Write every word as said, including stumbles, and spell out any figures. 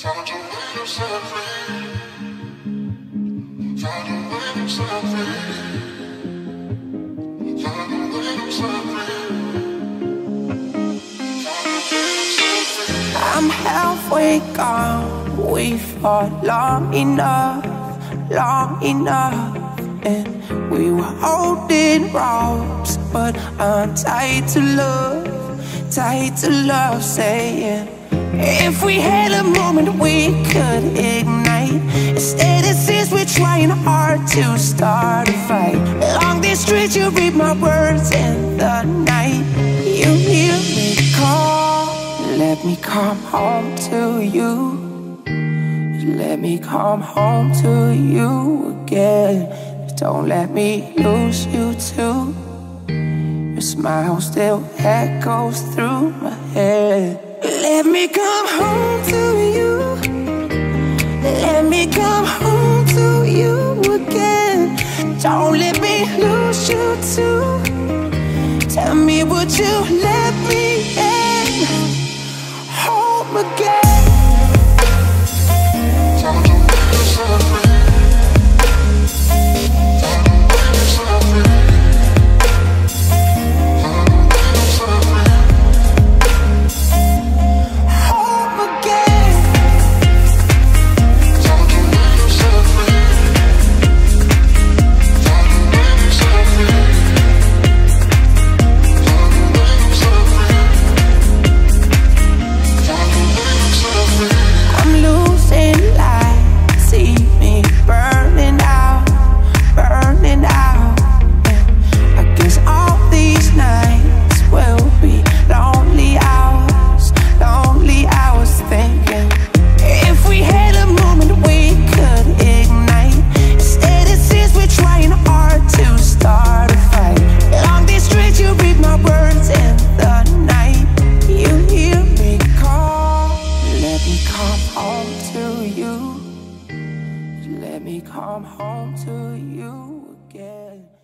Found a way to set free. Found a way to set free. Found a way to set free. I'm halfway gone. We fought long enough, long enough, and we were holding ropes, but I'm tied to love, tied to love, saying if we had a moment we could ignite. Instead it seems we're trying hard to start a fight. Along this street you read my words in the night. You hear me call, let me come home to you. Let me come home to you again. Don't let me lose you too. Your smile still echoes through my head. Let me come home to you. Let me come home to you again. Don't let me lose you too. Tell me, would you let me in home again? Found a way to set free. Found a way to set free. Found a way to set free. Home again. Found a way to set free. Found a way to set free. Found a way to set free. Found a way to set free. I'm losing light, see me burning out, burning out. And I guess all these nights will be lonely hours, lonely hours, thinking if we had a moment we could ignite. Instead it seems we're trying hard to start a fight. Along these streets you read my words in the night. You hear me call, let me come home to you. Let me come home to you again.